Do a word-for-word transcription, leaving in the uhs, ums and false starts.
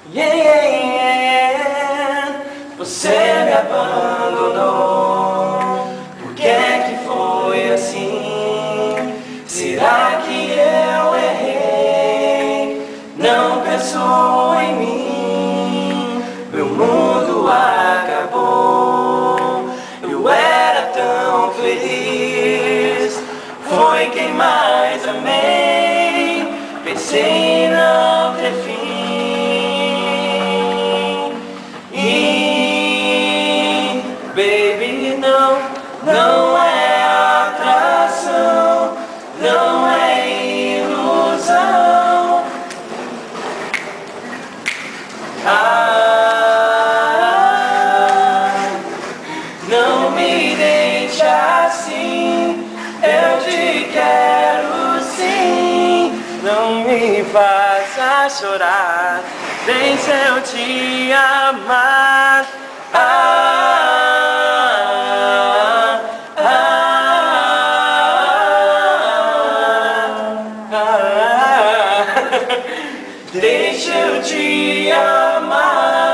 Yeah, yeah, yeah. Você me abandonou. Por que é que foi assim? Será que eu errei? Não pensou em mim. Meu mundo acabou. Eu era tão feliz. Foi quem mais amei. Pensei em não ter fim. E, baby, não, não é atração, não é ilusão. Ah, não me deixe assim, eu te quero sim. Não me faça chorar, nem se eu te amar. Ah, ah, ah, deixa eu te amar.